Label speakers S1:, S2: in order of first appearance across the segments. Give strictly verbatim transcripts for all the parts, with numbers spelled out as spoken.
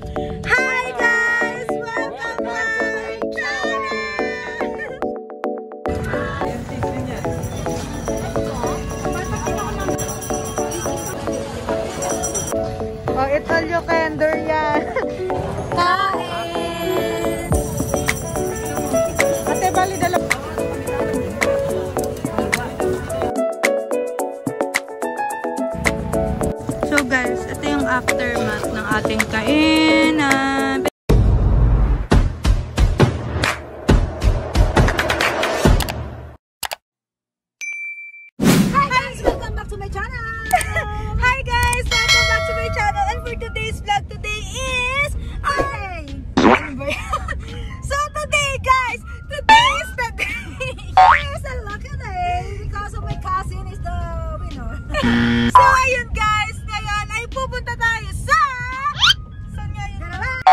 S1: Hi guys! Welcome to my channel! Oh, Italyo Kender yan. Kain! Ate, bali dala. So guys, ito yung aftermath ng ating kainan. Hi guys! Welcome back to my channel! Hi guys! Welcome back to my channel! And for today's vlog, today is... Ay! So today guys, today is the day! It's a lucky day because of my cousin is the winner. So ayun guys, ngayon ay pupunta tayo sa... Saan nga yun?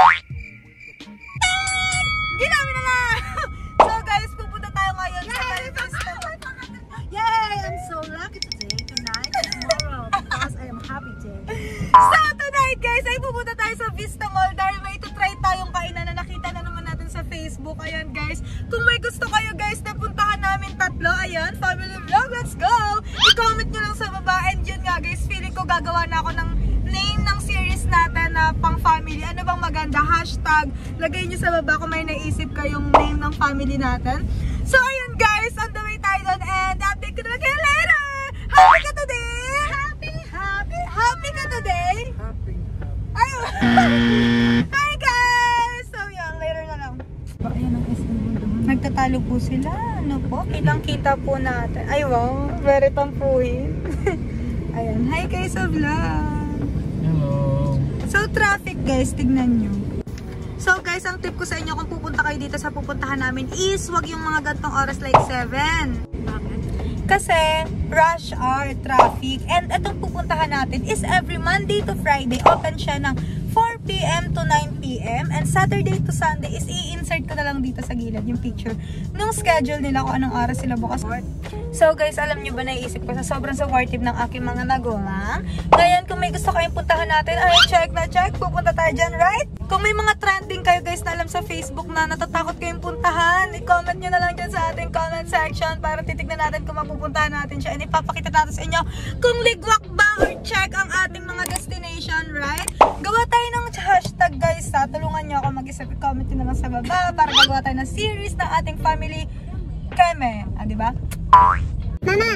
S1: Ginawa na lang! So guys, pupunta tayo ngayon sa festival. Yay! I'm so lucky today, tonight, tomorrow, because I am happy day. So tonight guys, ay pupunta tayo sa Vista Mall dahil may ito-try tayong kainan na nakita na naman natin sa Facebook. Ayan guys, kung may gusto kayo guys na puntahan namin tatlo, ayan, family vlog, let's go! I-comment nyo lang sa baba. And yun nga guys, feeling ko gagawa na ako ng name ng series natin na pang family. Ano bang maganda? Hashtag, lagay nyo sa baba kung may naisip kayong name ng family natin. So ayun guys, on the way tayo doon and update ko na kayo later! Happy ka today? Happy, happy, happy ka today? Happy, ayun! Hi guys! So yan, later na lang. Ayan ang S M doon. Nagtatalo po sila. Ano po? Kitang kita po natin. Ay wow, very tampuhin. Ayan, hi guys sa vlog.
S2: Hello.
S1: So traffic guys, tignan nyo. So guys, ang tip ko sa inyo kung pupunta kayo dito sa pupuntahan namin is wag yung mga gantong oras like seven. Bakit? Kasi rush hour, traffic. And itong pupuntahan natin is every Monday to Friday. Open siya ng four p m to nine p m And Saturday to Sunday is i-insert ko na lang dito sa gilid yung picture nung schedule nila kung anong oras sila bukas. So guys, alam nyo ba, naisip ko sa sobrang supportive ng aking mga magulang. Ngayon, kung may gusto kayong puntahan natin, ay check na check, pupunta tayo dyan, right? Kung may mga trending kayo guys na alam sa Facebook na natatakot kayong puntahan, i-comment nyo na lang dyan sa ating comment section para titignan natin kung mapupuntahan natin siya. And ipapakita natin sa inyo kung ligwak ba or check ang ating mga destination, right? Gawa tayo ng hashtag guys ha. Tulungan nyo ako mag-isip, i-comment nyo na lang sa baba para gagawa tayo ng series ng ating family keme. Ah, diba? Mama!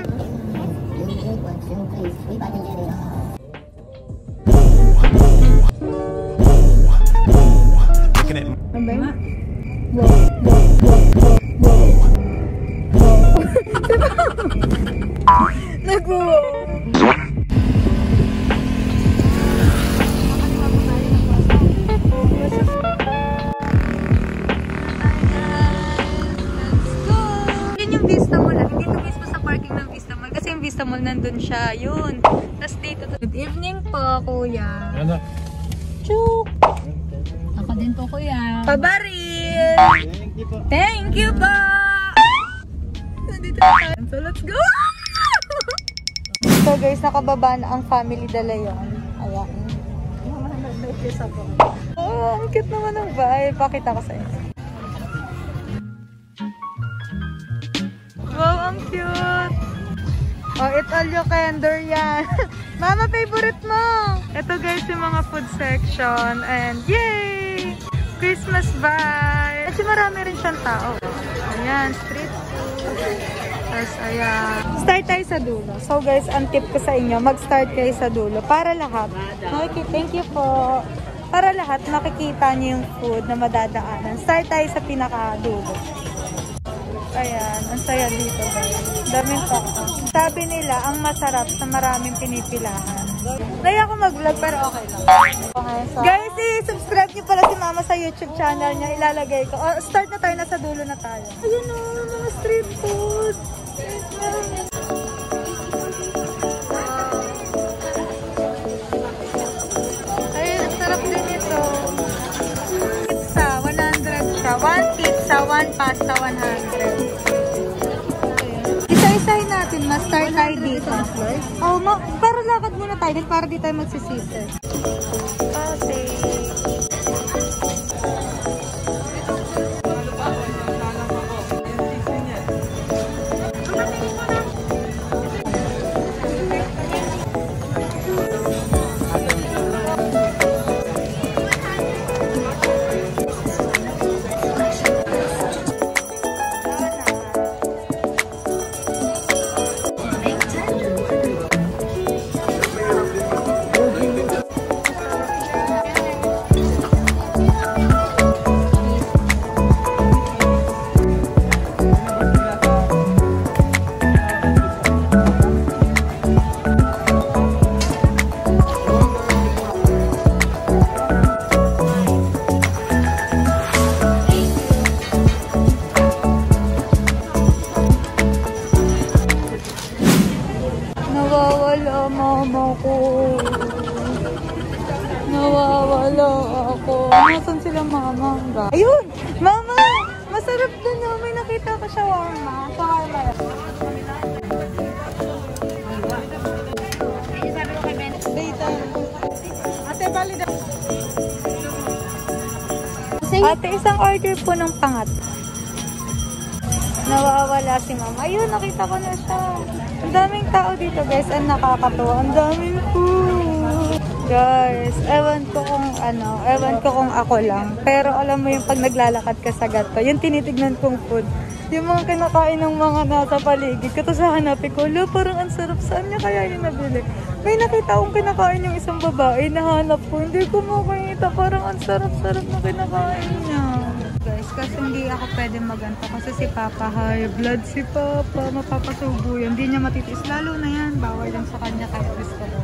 S1: Abay? Wow, wow, wow, wow, wow. Nag-wow. Vista Mall, nandun siya, yun. Tapos dito, good evening po, kuya.
S2: Ano?
S1: Chuk!
S3: Ako din po, kuya.
S1: Pabaril!
S2: Thank you po.
S1: Thank you po! Nandito na tayo. So, let's go! So, guys, nakababa na ang family dala yun. Ayan. Oh, ang cute naman ng bahay. Pakita ko sa inyo. Wow, ang cute! Oh, Italyo Kender yan. Mama, favorite mo. Ito guys, yung mga food section. And yay! Christmas vibe. Kasi marami rin siyang tao. Ayan, street food. Tapos, ayan. Start tayo sa dulo. So guys, ang tip ko sa inyo, mag-start kayo sa dulo. Para lahat. Okay, thank you po. Para lahat, makikita niyo yung food na madadaanan. Start tayo sa pinaka-dulo. Ayan, ang saya dito guys. Daming toko. Sabi nila, ang masarap sa maraming pinipilahan. Naya ako mag-vlog pero okay lang. Okay, so... Guys, i-subscribe niyo pala si Mama sa YouTube channel niya. Ilalagay ko. Oh, start na tayo, nasa dulo na tayo. Ayun o, oh, mga street food. Ayun, ang sarap din ito. Pizza, one hundred siya. One pizza, one pasta, one hundred. Isa-isahin natin, ma-start tayo dito. Oh, ma para lakad muna tayo din para di tayo magsisisi. Okay. Nasaan sila mama? Ayun! Mama! Masarap dun no. May nakita ko shawarma. Shawarma. Data. Ate, bali na. Ate, isang order po ng pangat. Nawawala si mama. Ayun, nakita ko na siya. Ang daming tao dito, guys. Ang nakakatuwa. Ang daming food. Guys, ewan ko kung ano, ewan ko kung ako lang. Pero alam mo yung pag naglalakad ka sa gato, yung tinitignan kong food, yung mga kinakain ng mga nasa paligid, kato sa hanapin ko, lo, parang ang sarap, saan niya kaya yung nabili? May nakita akong kinakain yung isang babae, nahanap ko, hindi ko makita, parang ang sarap-sarap na kinakain niya. Guys, kasi hindi ako pwede maganto kasi si Papa high blood, si Papa, mapapasubo yan, hindi niya matitiis, lalo na yan, bawal yan sa kanya, kaya gusto ko.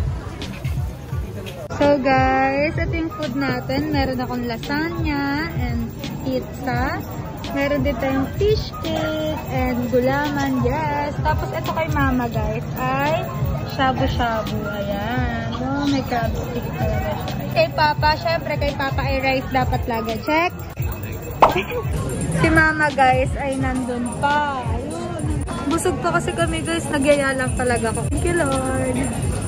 S1: So guys, ito yung food natin. Meron akong lasagna and pizza. Meron din tayong fish cake and gulaman. Yes! Tapos ito kay mama guys ay shabu-shabu. Ayan. Oh, may crab stick talaga siya. Kay Papa, syempre kay Papa ay rice dapat lagi. Check! Si mama guys ay nandun pa. Ayun. Busog pa kasi kami guys. Nagyaya lang talaga ako. Thank you Lord!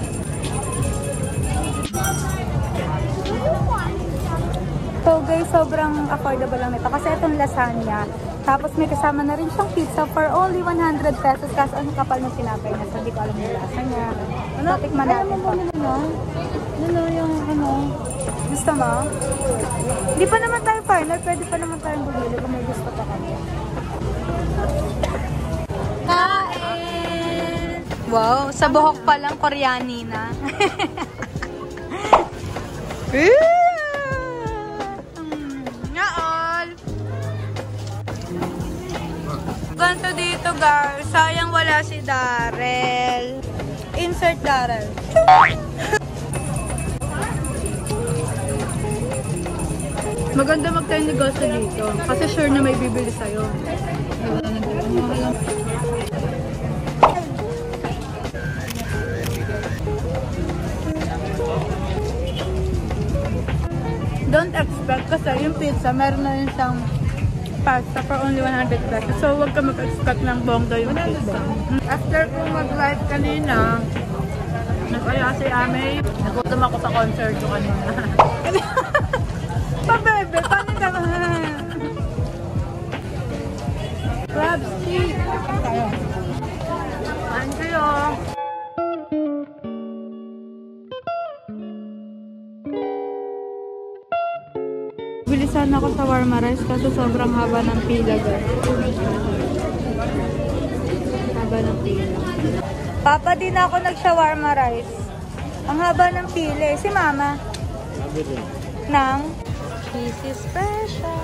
S1: So guys, sobrang affordable lang ito. Kasi itong lasagna. Tapos may kasama na rin siyang pizza for only one hundred pesos. Kasi ang kapal ng sinapay niya. So di ko alam yung lasa niya. Ano? Tikman natin po. Ano yung ano? Gusto mo? Hindi pa naman tayo final. Pwede pa naman tayong bumili kung may gusto pa kami. Kain! Wow, sa buhok pa lang Koreani na. Ganto dito guys, sayang wala si Darrell. Insert Darrell. Maganda magtayo negosyo dito kasi sure na may bibili sa'yo. Don't expect kasi yung pizza meron na rin siyang pasta for only one hundred pesos. So, huwag ka mag-expect ng bongga yung pizza. After kong mag-live kanina, nag-aya si Ame, nagutom ako sa concert ko kanina. Pabebe, paano ka ba? Crab stick. Ano kayo? Bili sana ako sa warma rice kasi sobrang haba ng pila guys. Haba ng pila. Papa, din ako nag-shawarma rice. Ang haba ng pila. Si mama? Nang cheesy special.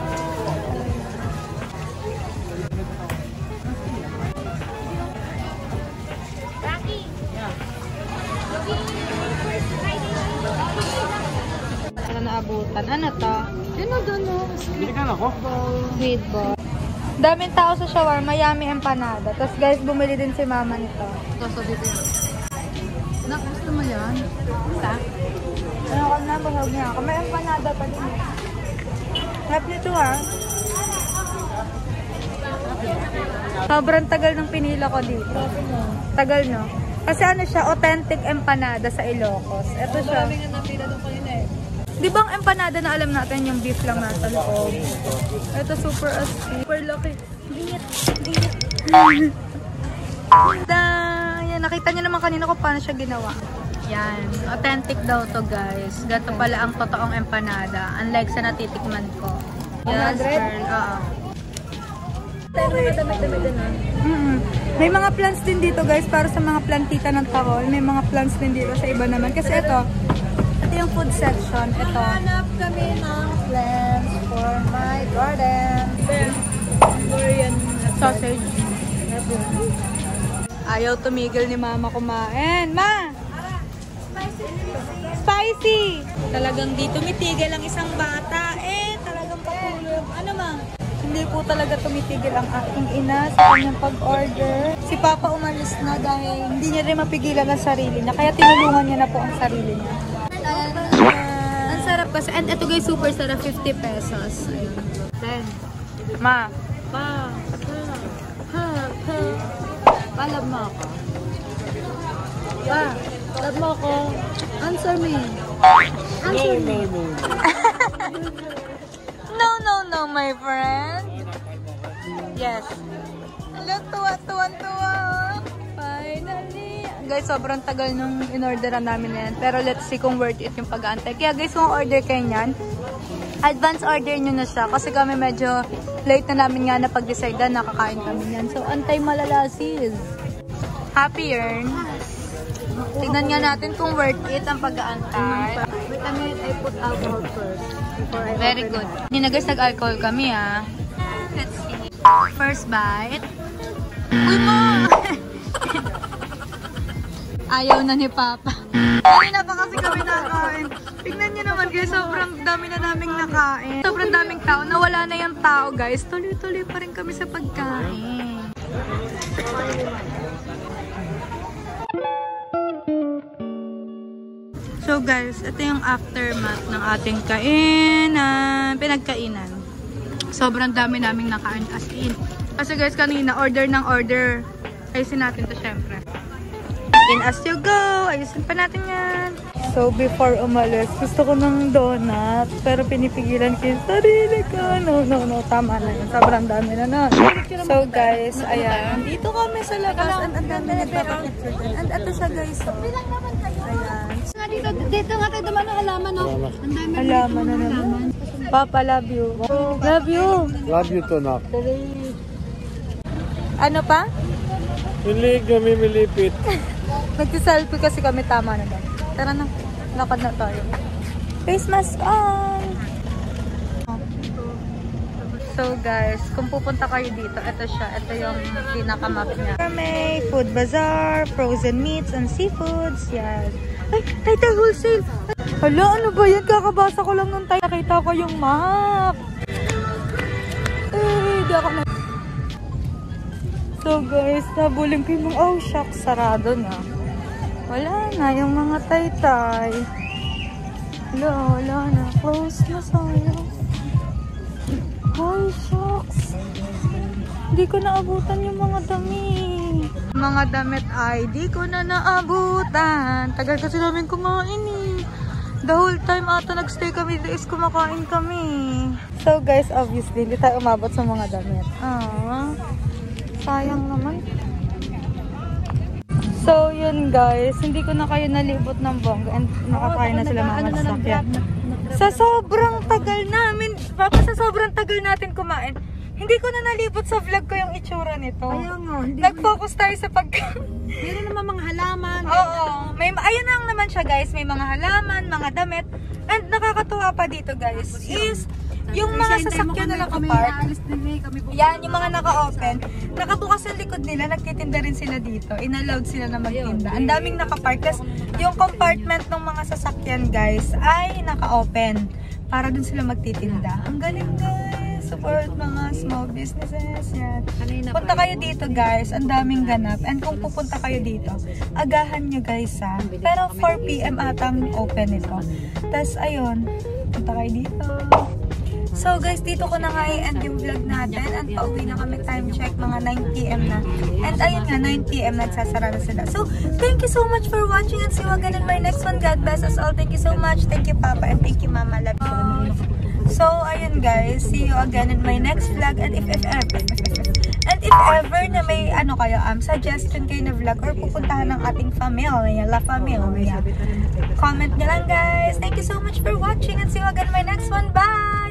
S1: Ano naabutan? Ano to? Ano doon o?
S2: Bili ka na ako?
S1: Sweet ball. Daming tao sa shawarma, yummy empanada. Tapos guys, bumili din si mama nito. Gusto dito yan. Nak, gusto mo yan? Isa? Ano ka na, bahag niya ako. May empanada pa din. Harap nito ha. Sobrang tagal ng pinila ko dito. Tagal no? Kasi ano siya, authentic empanada sa Ilocos. Ito siya. Maraming nga napila doon kanina eh. Di ba ang empanada na alam natin yung beef lang nasa loob? Ito super astig. Super laki. Bingit. Bingit. Yan. Nakita niyo naman kanina kung paano siya ginawa. Yan. Authentic daw to guys. Gato pala ang totoong empanada. Unlike sa natitikman ko. Yes girl. Oo. Mm-hmm. May mga plants din dito guys para sa mga plantita ng tahol. May mga plants din dito sa iba naman. Kasi ito, ito yung food section. Ito. Hanap kami ng plants for my garden. Korean sausage. Ayaw tumigil ni mama kumain. Ma! Spicy! Talagang di tumitigil ang isang bata. Eh, talagang patulog. Ano ma? Hindi po talaga tumitigil ang aking ina sa kanyang pag-order. Si Papa umalis na dahil hindi niya rin mapigilan ang sarili niya. Kaya tinulungan niya na po ang sarili niya. Ang sarap kasi. And ito guys, super sarap, fifty pesos. Ayun. Then,
S3: Ma.
S1: pa, pa, pa, pa. Palab mo ako. Pa, love mo ako. Answer me. Answer me.
S3: No, no, no, my friend. Yes. Look, tuwa, tuwa, tuwa. Finally. Guys, sobrang tagal nung in-orderan namin na yan. Pero let's see kung worth it yung pag-aantay. Kaya guys, kung order kayo yan, advance order nyo na siya. Kasi kami medyo late na namin nga na pag-decide na nakakain kami yan. So, antay malala sis. Happy earn. Tignan nga natin kung worth it ang pag-aantay.
S1: Wait a minute, I put alcohol first. Before I
S3: Very
S1: open
S3: good.
S1: it.
S3: Hindi na guys, nag-alcohol kami ah. Let's see. First bite. Uy mo! Ayaw na ni Papa. Kanina pa kasi kami nakain. Tignan nyo naman guys, sobrang dami na naming nakain. Sobrang daming tao. Nawala na yung tao guys. Tuloy-tuloy pa rin kami sa pagkain. So guys, ito yung aftermath ng ating kainan, pinagkainan. Sobrang dami naming nakain as in. Kasi guys, kanina order ng order. Ayusin natin to syempre. In as you go, ayusin pa natin yan. So before umalis, gusto ko ng donut. Pero pinipigilan ko yung sarili ko. No, no, no, tama na yun. Sobrang dami na na. So guys, ayan. Dito kami sa labas. And ang dami nagpapapicture din. And ito siya guys. Ayan.
S1: Dito, dito nga tayo dumaan ng halaman, no? Ang dami
S3: Halaman na naman. Papa, love you. Love you.
S2: Love you to nak.
S3: Ano pa?
S2: Milig kami milipit.
S3: Nagsiselfie kasi kami, tama na ba? Tara na, lakad na tayo. Face mask on! So guys, kung pupunta kayo dito, ito siya. Ito yung pinakamap niya. May food bazaar, frozen meats and seafoods. Yan. Ay, Taytay Wholesale! Hala, ano ba yan? Kakabasa ko lang nung tayo. Nakita ko yung map. Eh, di ako na. So guys, nabulin ko yung mga, oh shucks, sarado na. Wala na yung mga Taytay. Wala, wala na. Close na sayang. Ay, shucks. Hindi ko naabutan yung mga damit. Mga damit ay di ko na naabutan. Tagal kasi namin kumain eh. The whole time ata nagstay kami dito is kumakain kami. So guys, obviously, hindi tayo umabot sa mga damit. Ah, sayang naman. So yun guys, hindi ko na kayo nalibot ng bongga and nakakain na sila mga sasakyan. Sa sobrang tagal namin, Papa, sa sobrang tagal natin kumain, hindi ko na nalibot sa vlog ko yung itsura nito.
S1: Ayaw nga.
S3: Nag-focus tayo sa pagkain.
S1: Meron naman mga halaman.
S3: Oo. May, ayun lang naman siya guys. May mga halaman, mga damit. And nakakatuwa pa dito guys is yung mga sasakyan na nakapark. Yan, yung mga naka-open. Nakabukas ang likod nila. Nagtitinda rin sila dito. In-allowed sila na magtinda. Ang daming nakapark. Kasi yung compartment ng mga sasakyan guys ay naka-open. Para dun sila magtitinda. Ang galing guys. Support mga small businesses. Yan. Punta kayo dito guys. Ang daming ganap. And kung pupunta kayo dito, agahan nyo guys ha. Pero four p m atang open ito. Tapos ayun, punta kayo dito. So guys, dito ko na nga i-end yung vlog natin. And pauwi na kami, time check, mga nine p m na. And ayun nga, nine p m nagsasara na sila. So, thank you so much for watching and see you again in my next one. God bless us all. Thank you so much. Thank you Papa and thank you Mama. Love you. So, ayun guys, see you again in my next vlog. And if, if ever, and if ever na may ano kayo, um, suggestion kayo na vlog or pupuntahan ng ating family, La Familia, comment nyo lang guys. Thank you so much for watching and see you again in my next one. Bye!